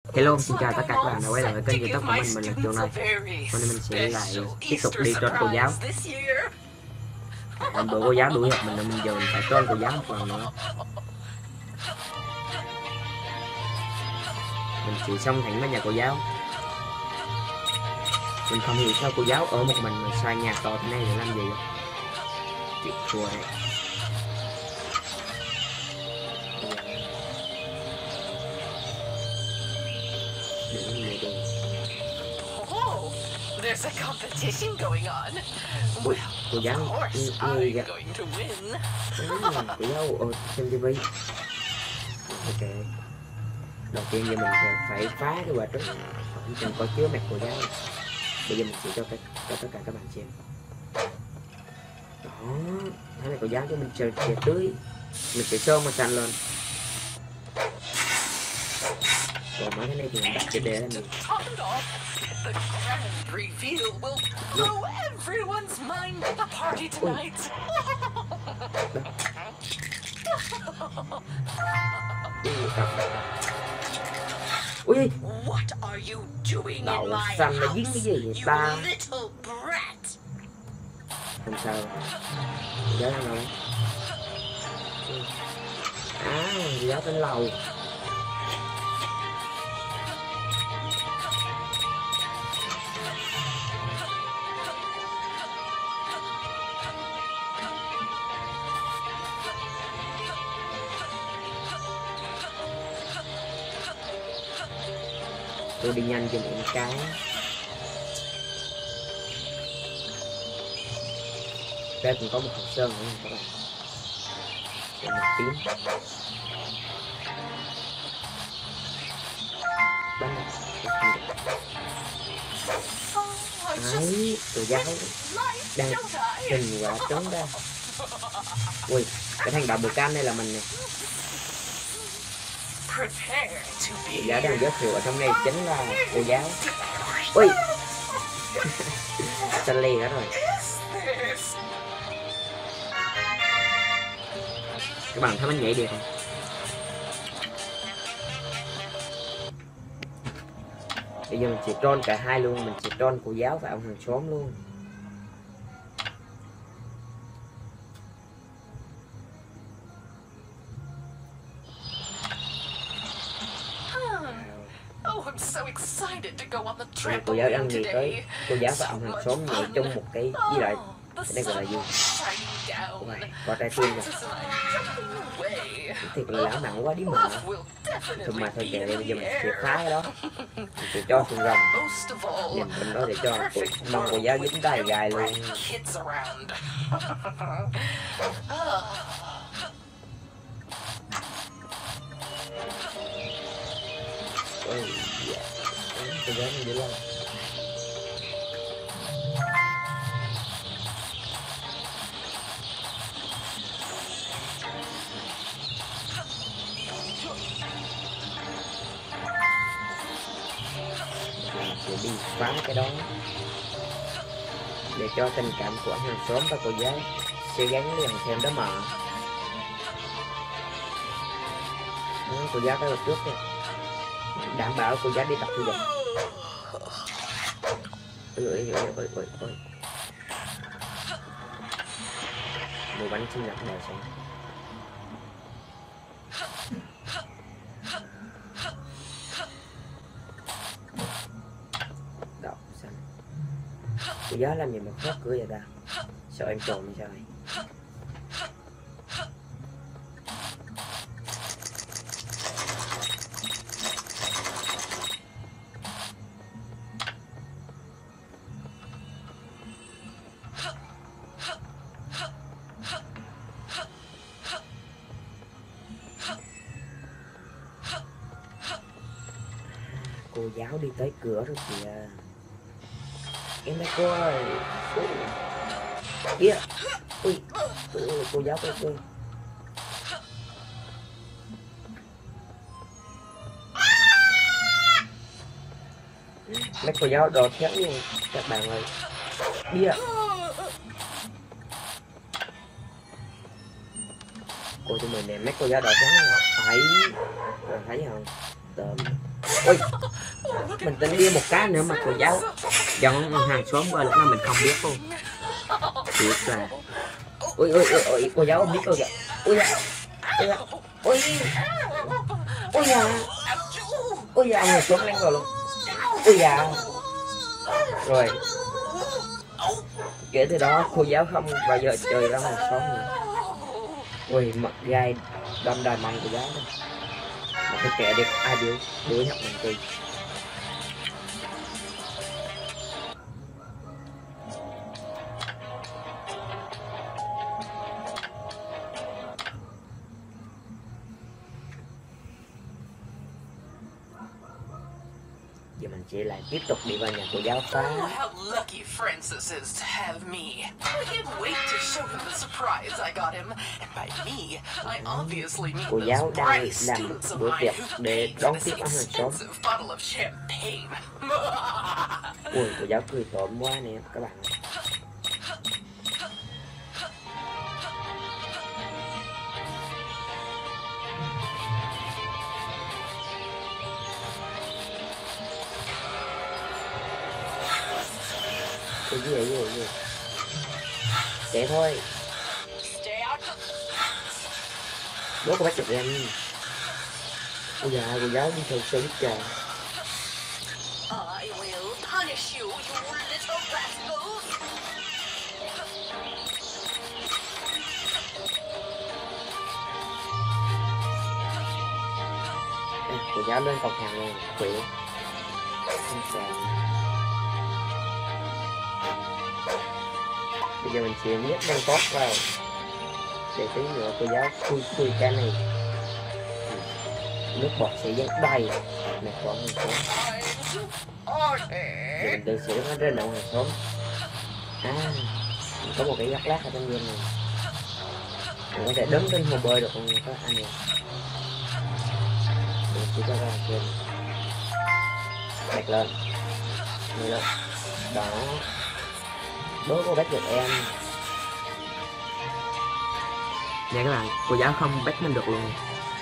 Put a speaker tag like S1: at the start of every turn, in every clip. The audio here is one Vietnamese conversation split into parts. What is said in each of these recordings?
S1: Hello, xin chào tất cả các bạn đã quay lại với kênh YouTube của mình là Trường này. Hôm nay mình sẽ lại tiếp tục đi troll cô giáo. Bữa cô giáo đuổi học mình, mình giờ mình phải troll cô giáo một lần nữa. Mình chỉ xong thẳng vào nhà cô giáo. Mình không hiểu sao cô giáo ở một mình mà xoay nhà to thế này để làm gì. Chịu thua đấy.
S2: There's a competition going on.
S1: Ui, cô giáo
S2: I'm going to win.
S1: cô giáo xem TV. Ok. Đầu tiên giờ mình phải phá cái quà trước. Không cần có chứa mặt cô giáo. Bây giờ mình sẽ cho tất cả các bạn xem. Đó, thế này cô giáo cho mình sẽ tưới. Mình sẽ sơn màu xanh lên. Còn mấy cái này thì mình đặt để lên mình.
S2: The grand reveal will blow everyone's mind at the party tonight.
S1: Ui,
S2: what are you doing in
S1: đậu
S2: my
S1: xanh là giết cái gì vậy ta?
S2: you little brat?
S1: Không sao. Giáo ăn rồi. À, giáo trên lầu. Tôi đi nhanh cho một cái. Đây cũng có một hộp sơn nữa các bạn. Và một tím. Bắn đấy, cô giáo đang trình quả trống ra. Ui, cái thằng bạn bồ cam này là mình nè. Cô giáo đang giới thiệu ở trong này chính là cô giáo. Ui xanh lì hết rồi. Các bạn thấy mình nhảy được không? Bây giờ mình sẽ troll cả hai luôn. Mình sẽ troll cô giáo và ông hàng xóm luôn. Cô giáo đang nghĩ tới cô giáo và ông hàng xóm nhảy chung một cái với lại cái này gọi là gì? Có trái tim rồi. Thiệt là lão nặng quá đi mà. Thôi mà thôi kệ, bây giờ mình sẽ phá cái đó. Mình sẽ cho xuống rồng. Nhìn bên đó để cho mong cô giáo dính tay gài luôn. Ôi dạ. Cô giáo mình dữ lắm. Sẽ đi phá cái đó để cho tình cảm của hàng xóm và cô giáo sẽ gắn liền thêm đó mà. Cô giáo tới trước đi, đảm bảo cô giáo đi tập thể dục. Ôi. Mua bánh sinh nhật đời sống. Đậu xanh. Cô giáo làm gì mà khóa cửa vậy ta? Sợ em trộm sao vậy? Cô giáo đi tới cửa rồi kìa. Em ơi cô ơi. Kìa. Ui, cô giáo ơi. Mấy cô giáo đột khéo luôn các bạn ơi. Bia. Cô tụi mình nè, mấy cô giáo đột khéo. Thấy rồi thấy không? Tợm. Ôi, mình tính đi một cái nữa mà cô giáo dẫn hàng xóm qua lúc nào mình không biết luôn. Thiệt là ôi ôi ôi ôi cô giáo không biết cô kìa. Ôi da ôi da ôi ôi da ôi da hàng xóm lên rồi luôn. Ôi da rồi kể từ đó cô giáo không bao giờ chơi ra hàng xóm nữa. Ôi mặt gai đâm đài măng của giáo đó. Mà cái kẻ đẹp ai đuổi học mình đi. Giờ mình sẽ lại tiếp tục đi vào nhà cô giáo phá.
S2: Oh, how lucky Francis is to have me. I can't wait to show him the surprise I got him. And by me, I obviously mean
S1: Cô giáo
S2: those
S1: đang
S2: bright
S1: làm
S2: students of
S1: bữa
S2: mine
S1: tiệc
S2: who
S1: để
S2: paid
S1: đón
S2: for
S1: tiếp
S2: this
S1: ăn hàng xóm.
S2: expensive bottle of champagne.
S1: Ui cô giáo cười tổm quá nè các bạn. Cái gì để thôi.
S2: Stay out.
S1: Bố cô bắt chụp em. Ôi dạ cô giáo đi theo xe trời.
S2: I will punish you, you little rascals.
S1: Cô giáo lên cầu thang luôn, quỷ. Không sao. Bây giờ mình sẽ nhét lên tốt vào. Để tí nữa cô giáo khui cái này. Nước bọt sẽ rất đầy. Mẹ con mình xuống. Giờ mình tự sẽ nó rơi đậu hàng xóm. Mình có một cái gắt lát ở trong game này. Mình có thể đứng trên hồ bơi được không các anh em. Mình chỉ cho ra trên. Đặt lên. Như đó. Đó. Bố cô bắt được em. Dạ các bạn, cô giáo không bắt mình được luôn.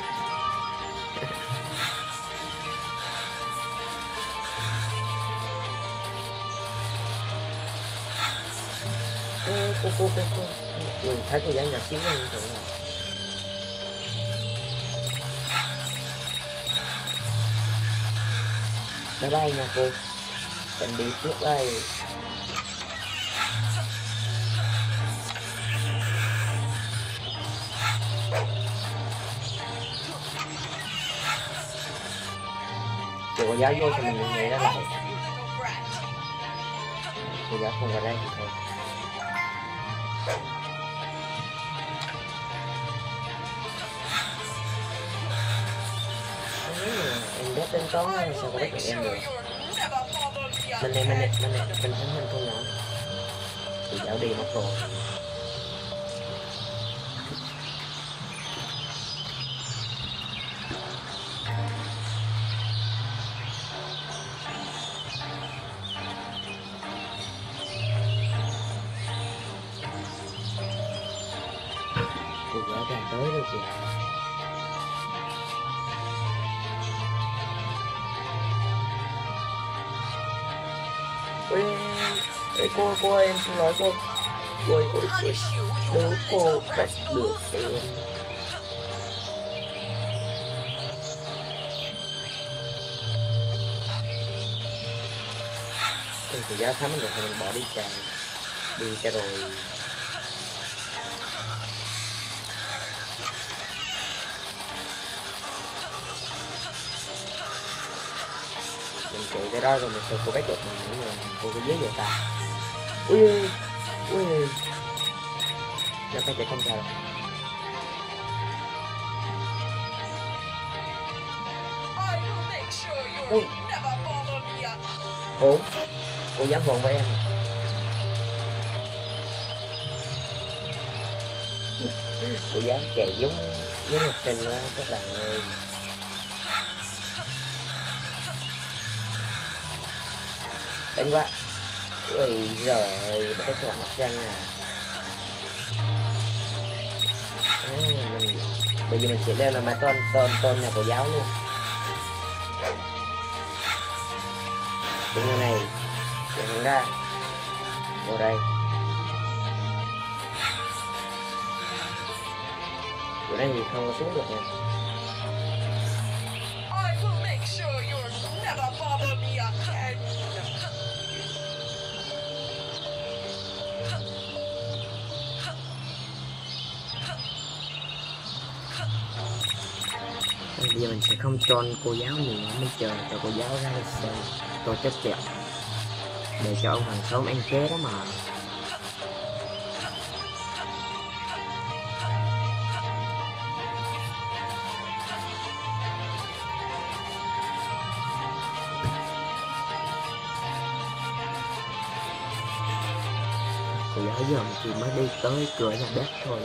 S1: Cô thấy cô giáo nhỏ xíu hơn rồi. Bye bye nha cô. Mình đi trước đây. Cô giáo vô thì mình nghĩ đó lại. Cô giáo không vào đây thì thôi. Em biết đến toán sao có biết được em được. Mình thấy mình không nhỏ. Cô giáo đi mất rồi. Cô giáo đang tới rồi kìa. Ôi cô em xin lỗi cô. Cô đứa cô bắt được em. Cô giáo thấm được thì mình bỏ đi cho rồi. Mình chạy tới đó rồi mình sẽ cô bắt được mình nữa. Cô có dễ vậy ta. Ui nó phải chạy không sao đâu. Ủa cô dám vòng với em. Cô dám chạy giống học sinh đó các bạn ơi. Đánh quá. Ôi giời, bắt cái mặt răng à. Bây giờ mình sẽ leo là mà tôn nhà cô giáo luôn. Cái này chuyển ra vô đây, chỗ đây thì không có xuống được nha.
S2: I will make sure you'll never bother me again.
S1: Bây giờ mình sẽ không cho cô giáo nhiều nữa, mình chờ cho cô giáo ra xem tôi chết kẹo để cho ông hàng xóm ăn ké đó mà. Cô giáo giờ thì mới đi tới cửa nhà bếp thôi.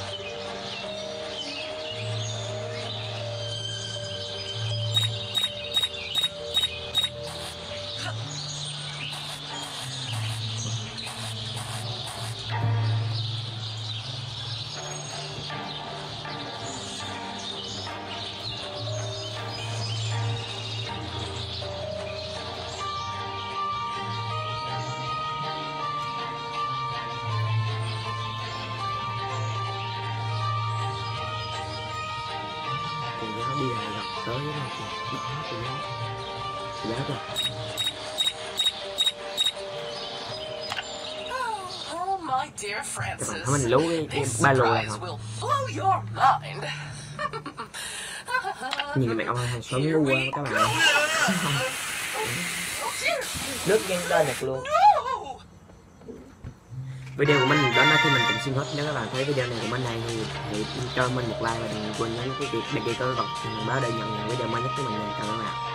S1: Cô giáo đi lại gần tới đó thì bỏ cô giáo rồi.
S2: Oh, my dear Francis,
S1: Mình lú cái
S2: this
S1: ba lô này
S2: surprise
S1: không?
S2: will blow your mind.
S1: Nhìn mẹ ông hàng xóm ngu quá các bạn. Nước ngang lên được luôn. Video của mình đến đây thì mình cũng xin hết. Nếu các bạn thấy video này của mình này thì hãy cho mình một like và đừng quên nhấn cái đăng ký kênh báo để nhận video mới nhất của mình nha các bạn.